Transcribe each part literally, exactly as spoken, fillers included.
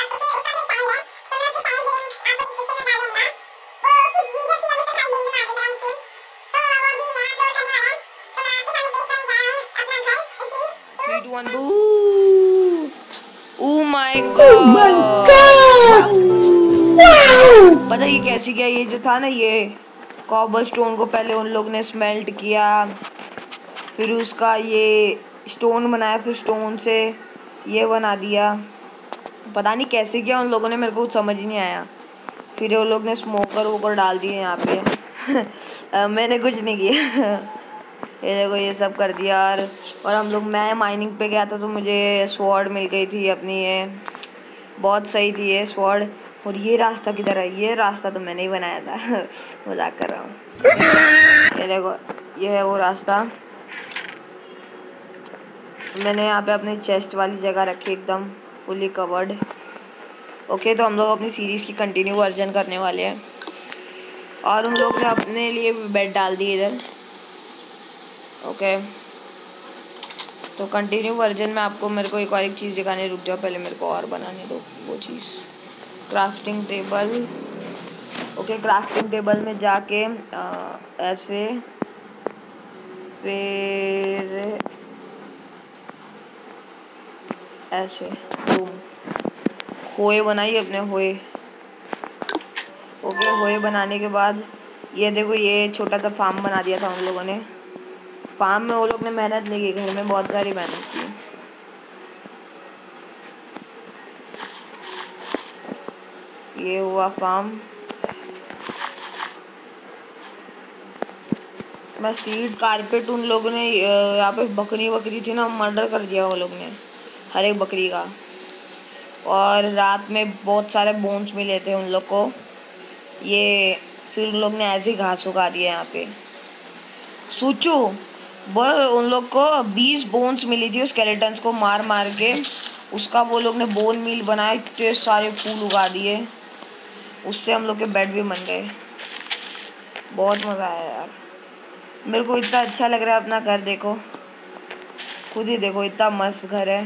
Three two one oh my God, पता ये कैसे किया? ये जो था ना, ये कॉपर स्टोन को पहले उन लोग ने स्मेल्ट किया, फिर उसका ये स्टोन बनाया, फिर स्टोन से ये बना दिया। पता नहीं कैसे किया उन लोगों ने, मेरे को कुछ समझ ही नहीं आया। फिर उन लोग ने स्मोकर वोकर डाल दिए यहाँ पे। मैंने कुछ नहीं किया। ये देखो ये सब कर दिया। और और हम लोग, मैं माइनिंग पे गया था तो मुझे स्वॉर्ड मिल गई थी अपनी, ये बहुत सही थी ये स्वॉर्ड। और ये रास्ता किधर है? ये रास्ता तो मैंने ही बनाया था। मजाक कर रहा हूँ। ये देखो ये है वो रास्ता। मैंने यहाँ पे अपनी चेस्ट वाली जगह रखी, एकदम फुली कवर्ड। ओके, तो हम लोग अपनी सीरीज़ की कंटिन्यू वर्जन करने वाले हैं। और उन लोग ने अपने लिए बेड डाल दिए इधर। ओके, तो कंटिन्यू वर्जन में आपको, मेरे को एक और एक चीज़ दिखाने, रुक जाओ पहले मेरे को और बनाने दो वो चीज़। Crafting table. Okay, crafting table में जाके आ, ऐसे, फिर ऐसे बूम, होए बनाइए अपने होए। ओके, होए बनाने के बाद ये देखो, ये छोटा सा फार्म बना दिया था उन लोगों ने। फार्म में वो लोग ने मेहनत नहीं की, घर में बहुत सारी मेहनत की। ये हुआ फार्म। मैं सीड कारपेट, उन लोगों ने यहाँ पे बकरी बकरी थी ना, मर्डर कर दिया वो लोग ने हर एक बकरी का। और रात में बहुत सारे बोन्स मिले थे उन लोग को, ये फिर उन लोग ने ऐसे ही घास उगा दिया यहाँ पे। सोचो, वो उन लोग को बीस बोन्स मिली थी, स्केलेटन्स को मार मार के, उसका वो लोग ने बोन मील बनाया, इतने सारे फूल उगा दिए, उससे हम लोग के बेड भी बन गए। बहुत मज़ा आया यार, मेरे को इतना अच्छा लग रहा है अपना घर। देखो खुद ही देखो, इतना मस्त घर है।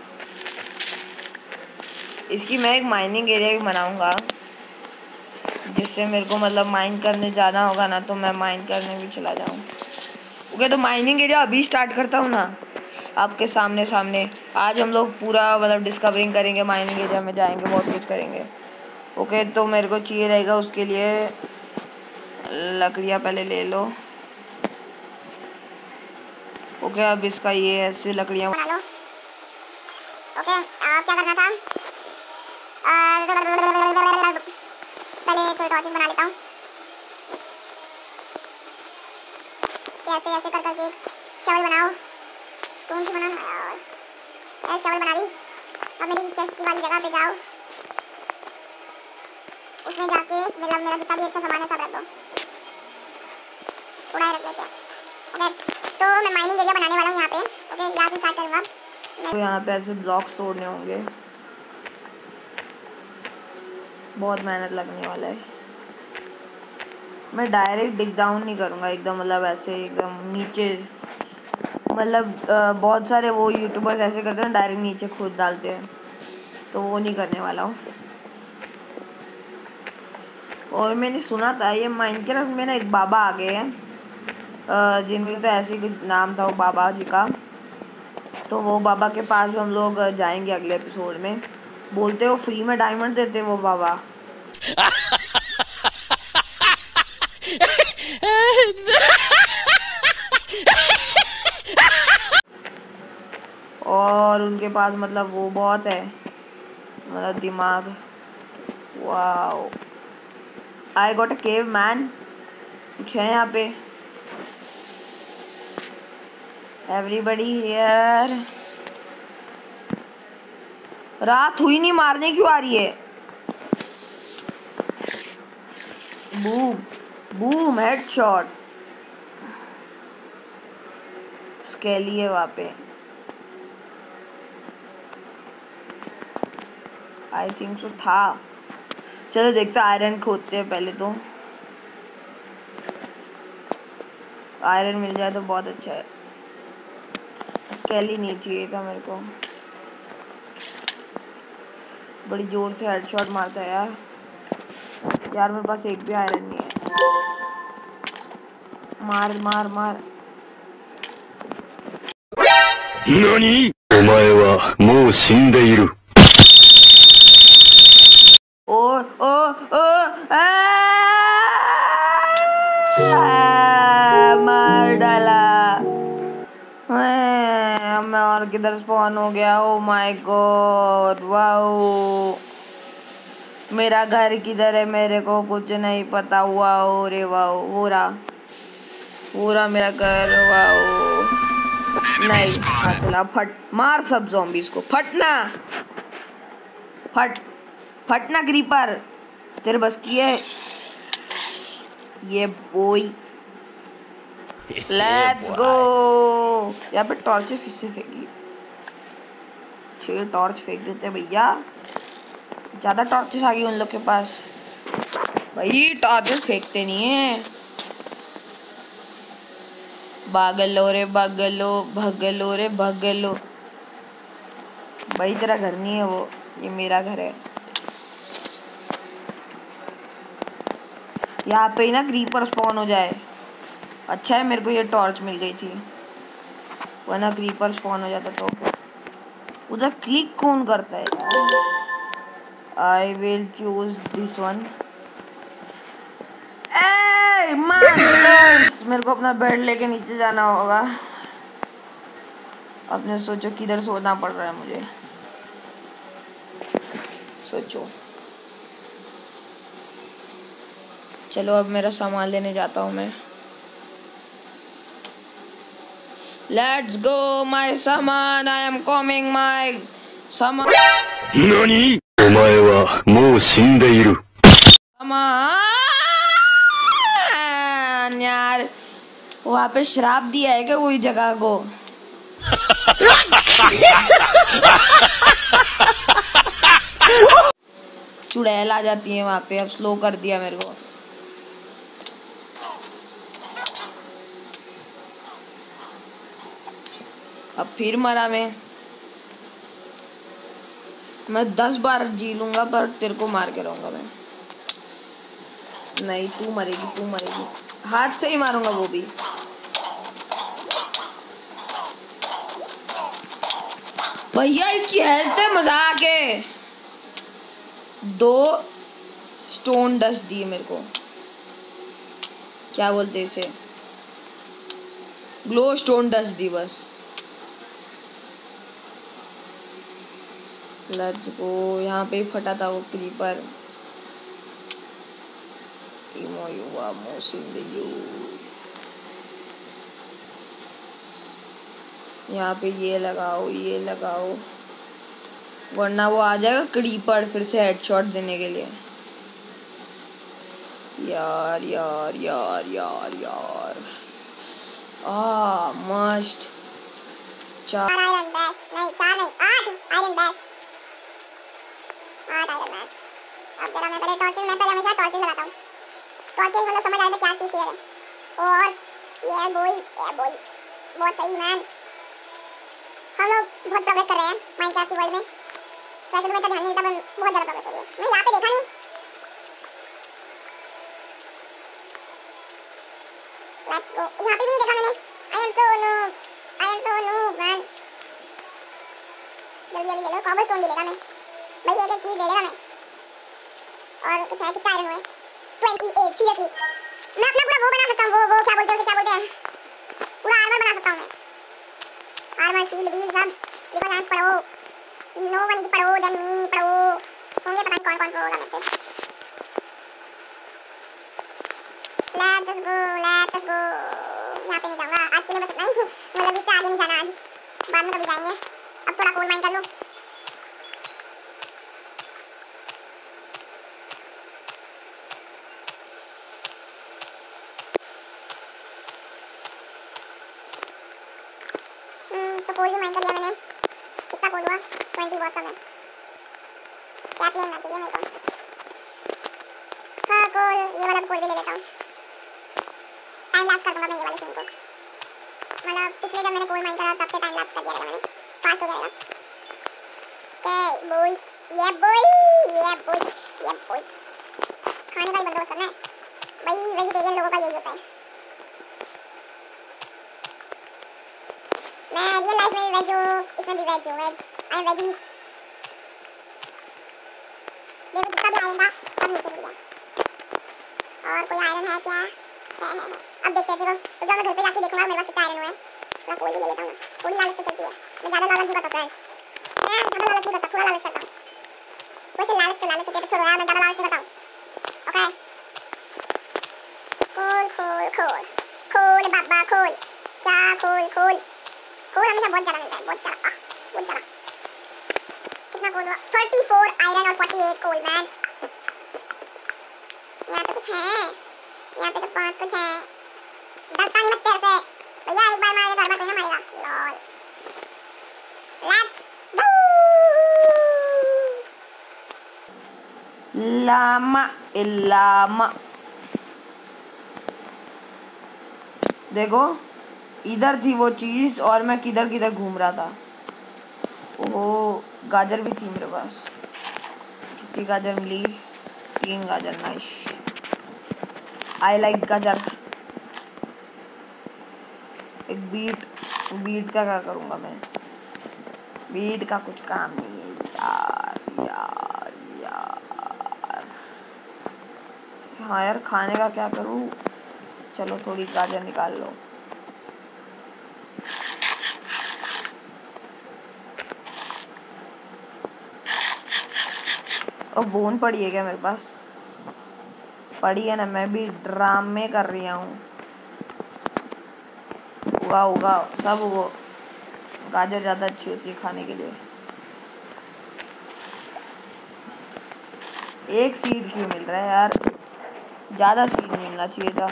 इसकी मैं एक माइनिंग एरिया भी बनाऊंगा, जिससे मेरे को मतलब माइन करने जाना होगा ना, तो मैं माइन करने भी चला जाऊँ। ओके, तो माइनिंग एरिया अभी स्टार्ट करता हूँ ना आपके सामने सामने। आज हम लोग पूरा मतलब डिस्कवरिंग करेंगे, माइनिंग एरिया में जाएंगे, बहुत कुछ करेंगे। ओके, तो मेरे को चाहिए रहेगा उसके लिए लकड़ियाँ, पहले ले लो। ओके, अब इसका ये ऐसे लकड़ियाँ बना लो। ओके, अब क्या करना था, पहले थोड़ी टॉर्चेस बना लेता हूँ। ऐसे ऐसे कर करके शवल बनाओ, स्टोन की बनाना यार। ऐसे शवल बना ली। अब मेरी चेस्ट की वाली जगह पे जाओ, उसमें जाके मतलब मेरा जितना भी अच्छा सामान है सब रख दो, थोड़ा ही रख लेते हैं। ओके, तो मैं माइनिंग एरिया बनाने वाला हूँ यहाँ पे। ओके, यहाँ से स्टार्ट करूँगा। तो यहाँ पे ऐसे ब्लॉक्स तोड़ने होंगे, बहुत मेहनत लगने वाला है। मैं डायरेक्ट डिग डाउन नहीं करूँगा एकदम, मतलब ऐसे एकदम नीचे, मतलब बहुत सारे वो यूट्यूबर्स ऐसे करते हैं डायरेक्ट नीचे खुद डालते हैं, तो वो नहीं करने वाला हूँ। और मैंने सुना था ये माइनक्राफ्ट में ना एक बाबा आ गए हैं, जिनका तो ऐसे ही कुछ नाम था वो बाबा जी का। तो वो बाबा के पास भी हम लोग जाएंगे अगले एपिसोड में। बोलते हो फ्री में डायमंड देते वो बाबा। और उनके पास मतलब वो बहुत है, मतलब दिमाग। Wow, I got a cave man. कुछ है यहाँ पे? Everybody here. रात हुई नहीं, मारने क्यों आ रही है? Boom boom, headshot. स्केली है वहाँ पे, आई थिंक सो था। चलो देखते, आयरन खोदते हैं पहले तो। आयरन मिल जाए तो बहुत अच्छा है। स्केली नहीं चाहिए था मेरे को। बड़ी जोर से हेडशॉट मारता है यार। यार मेरे पास एक भी आयरन नहीं है। मार मार मार। नानी? お前はもう死んでいる。 ओ ओ ओ आ, आ, मार डाला। मैं मैं और किधर स्पॉन हो गया। Oh my God wow. मेरा घर किधर है मेरे को कुछ नहीं पता। वाओ रे वाओ। हो रहा हो रहा मेरा घर। वाओ नहीं। हाँ चला फट। मार सब ज़ॉम्बीज़ को। फटना फट फटना क्रीपर। तेरे बस की है ये बॉय। Let's go. यहाँ पे टॉर्चेस किससे फेंकी? छह टॉर्च फेंक देते भैया। ज्यादा टॉर्चेस आ गई उन लोग के पास। भाई टॉर्चेस फेंकते नहीं है। भागलो रे भागलो भागलो रे भागलो। भाई तेरा घर नहीं है वो, ये मेरा घर है। यहाँ पे ही ना क्रीपर स्पॉन हो जाए। अच्छा है मेरे को ये टॉर्च मिल गई थी, वरना क्रीपर स्पॉन हो जाता तो। उधर क्लिक कौन करता है? I will choose this one. ए मास्टर्स, मेरे को अपना बेड लेके नीचे जाना होगा। अपने सोचो किधर सोना पड़ रहा है मुझे। सोचो। चलो अब मेरा सामान लेने जाता हूँ मैं। लेट्स गो माय सामान। आई एम कमिंग माय सामान। नानी? お前はもう死んでいる。 सामान यार, वहाँ पे श्राप दिया है क्या कोई जगह को? चुड़ैल आ जाती है वहाँ पे। अब स्लो कर दिया मेरे को। अब फिर मरा मैं मैं दस बार जी लूंगा पर तेरे को मार के रहूंगा मैं। नहीं तू मरेगी, तू मरेगी। हाथ से ही मारूंगा वो भी। भैया इसकी हेल्थ है मजाक है। दो स्टोन डस्ट दिए मेरे को। क्या बोलते इसे? ग्लो स्टोन डस्ट दी बस। Let's go. यहाँ पे ही फटा था वो क्रीपर। यहाँ पे ये लगाओ, ये लगाओ, वरना वो आ जाएगा क्रीपर फिर से हेडशॉट देने के लिए। यार यार यार यार यार आ मस्ट। चार आयरन बेस्ट नहीं, चार नहीं, आठ आयरन बेस्ट, आठ आयरन बेस्ट। अब जरा मैं पहले टॉर्चेस, मैं पहले हमेशा टॉर्चेस लगाता हूँ। टॉर्चेस मतलब समझ आया था क्या चीज़ है। और ये बोई, ये बोई बहुत सही मैन। हम लोग बहुत प्रोग्रेस कर रहे हैं माइनक्राफ्ट की वर्ल्ड में। वैसे तो मैं तो ध्यान नहीं देता पर बहुत ज़्यादा प्रोग्रेस हो रही है। मैं यहाँ पे देखा नहीं। Let's go. यहाँ पे भी नहीं देखा मैंने। I am so noob, I am so noob man. जल्दी जल्दी ले लो। कॉबलस्टोन भी लेगा मैं भाई, एक एक चीज़ ले लेगा मैं। और कुछ है? कितना आयरन हुए? अट्ठाईस। सीरियसली मैं अपना पूरा वो बना सकता हूँ। वो वो क्या बोलते हैं उसे, क्या बोलते हैं? पूरा आर्मर बना सकता हूँ मैं। आर्मर शील्ड भी सब। ट्रिपल हैंड पढ़ो, नो वन की पढ़ो, देन मी पढ़ो। होंगे पता नहीं कौन कौन प्रो होगा मेरे से। Let's go, let's go. यहाँ पे नहीं जाऊँगा आज के लिए बस इतना ही। मतलब इससे आगे नहीं जाना आज, बाद में कभी जाएंगे। अब थोड़ा कोल माइन कर लो। तो कोल भी माइन कर लिया मैंने। कितना कोल हुआ? ट्वेंटी बहुत कम है। शैप लेना चाहिए मेरे को। हाँ कोल, ये वाला कोल भी ले लेता हूँ। टाइम लैप्स कर दूँगा मैं ये वाले सीन को। मतलब पिछले जब मैंने कोल माइन करा तब से टाइम लैप्स कर दिया मैंने। फास्ट हो जाएगा। ओके बोई, ये बॉय ये बॉय ये बॉय खाने का ही बंदोबस्त करना है भाई। वेजिटेरियन लोगों का यही होता है। मैं रियल लाइफ में वेज हूँ, इसमें भी वेज हूँ। Veg I am veggies. देखो जितना भी आयरन था सब नीचे गिर गया। और कोई आयरन है क्या? है है है। अब देखते हैं। देखो तो जब मैं घर पे जाके देखूंगा मेरे पास कितना आयरन हुआ है। मैं कोई भी ले लेता हूँ। थोड़ी लालच तो चलती है। मैं ज़्यादा लालच नहीं करता फ्रेंड्स। मैं ज़्यादा लालच नहीं करता, थोड़ा लालच करता हूँ। वैसे लालच तो लालच होती है तो छोड़ो यार, मैं ज़्यादा लालच नहीं करता हूँ। ओके खोल खोल खोल खोल बाबा खोल। क्या खोल खोल खोल हमेशा बहुत ज़्यादा मिलता है। बहुत ज़्यादा बहुत ज़्यादा। कितना खोल हुआ? थर्टी फोर आयरन और फोर्टी एट कोल मैन। यहाँ पे कुछ है, यहाँ पे तो पांच कुछ है। डरता नहीं मत तेरे से भैया। एक बार मारेगा हर बार कोई ना मारेगा। Lol let's go. Llama llama देखो इधर थी वो चीज और मैं किधर किधर घूम रहा था। ओह गाजर भी थी मेरे पास। कितनी गाजर मिली? तीन गाजर। नाइस। आई लाइक गाजर। एक बीट बीट का क्या करूँगा मैं? बीट का कुछ काम नहीं है यार यार यार। हाँ यार खाने का क्या करूँ? चलो थोड़ी गाजर निकाल लो। और बोन पड़ी है क्या मेरे पास? पड़ी है ना। मैं भी ड्रामे कर रही हूँ। उगा उगा सब वो गाजर ज़्यादा अच्छी होती है खाने के लिए। एक सीड क्यों मिल रहा है यार? ज़्यादा सीड मिलना चाहिए था।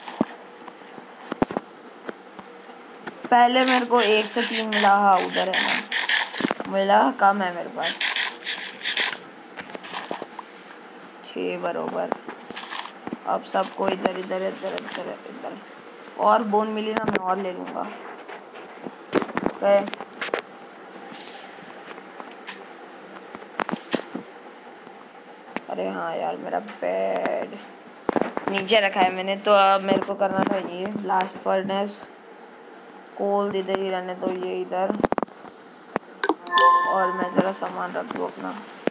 पहले मेरे को एक से तीन मिला। हाँ उधर है ना, मिला कम है मेरे पास। छः बरोबर। अब सबको इधर इधर इधर इधर इधर और बोन मिली ना, मैं और ले लूँगा। ओके अरे हाँ यार मेरा बेड नीचे रखा है मैंने, तो अब मेरे को करना था ये ब्लास्ट फर्नेस। कोल इधर ही रहने दो, ये इधर। और मैं ज़रा सामान रख दूँ अपना।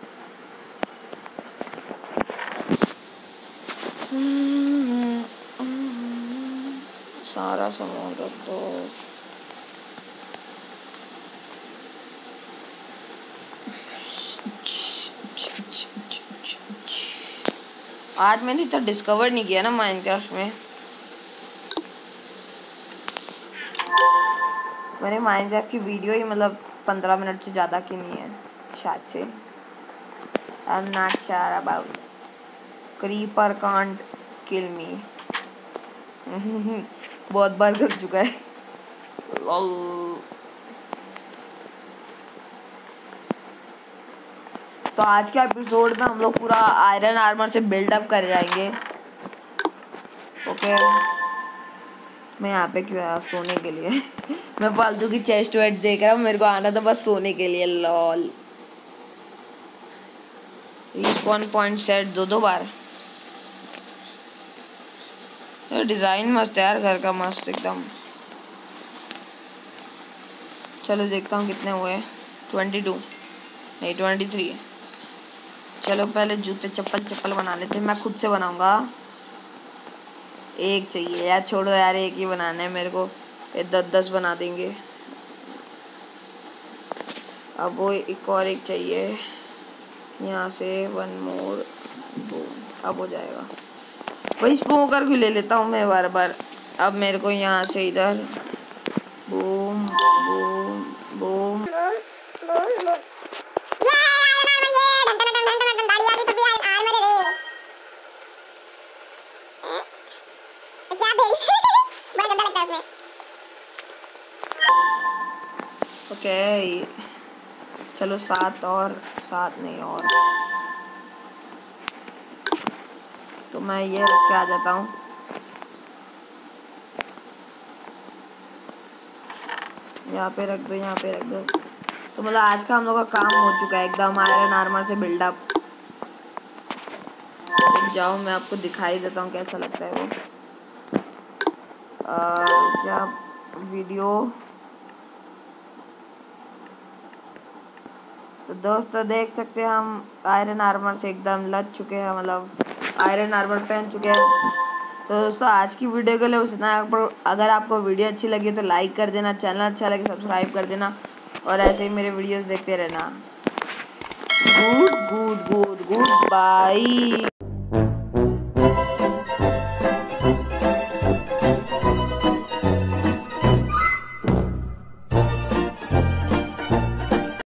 सारा सामान रख दो। आज मैंने इतना डिस्कवर नहीं किया ना माइनक्राफ्ट में। मैंने माइनक्राफ्ट की वीडियो ही मतलब पंद्रह मिनट से ज़्यादा की नहीं है शायद से। I am not sure about. Creeper can't kill me. बहुत बार कर चुका है। तो आज के एपिसोड में हम लोग पूरा आयरन आर्मर से बिल्डअप कर जाएंगे। ओके मैं यहाँ पे क्यों आया? सोने के लिए। मैं फालतू की चेस्ट वेट देख रहा हूँ। मेरे को आना था बस सोने के लिए। लॉल वन पॉइंट सेट दो दो बार। यार डिज़ाइन मस्त है यार घर का, मस्त एकदम। चलो देखता हूँ कितने हुए। ट्वेंटी टू नहीं ट्वेंटी थ्री। चलो पहले जूते चप्पल चप्पल बना लेते हैं। मैं खुद से बनाऊंगा। एक चाहिए यार, छोड़ो यार एक ही बनाना है मेरे को। ये दस दस बना देंगे। अब वो एक और एक चाहिए यहाँ से। One more boom. अब हो जाएगा। वही स्मोकर भी ले लेता हूँ मैं बार बार। अब मेरे को यहाँ से इधर बूम बूम बूम। ओके चलो सात और सात नहीं और। तो मैं ये रख के आ जाता हूँ। यहाँ पे रख दो, यहाँ पे रख दो। तो मतलब आज का हम लोग का काम हो चुका है एकदम आयरन आर्मर से बिल्डअप। जाओ मैं आपको दिखाई देता हूँ कैसा लगता है वो। जब वीडियो तो दोस्तों देख सकते हैं हम आयरन आर्मर से एकदम लग चुके हैं, मतलब आयरन आर्मर पहन चुके हैं। तो दोस्तों आज की वीडियो के लिए बस इतना। अगर आपको वीडियो अच्छी लगी तो लाइक कर देना, चैनल अच्छा लगे सब्सक्राइब कर देना और ऐसे ही मेरे वीडियोस देखते रहना। Good good good good bye.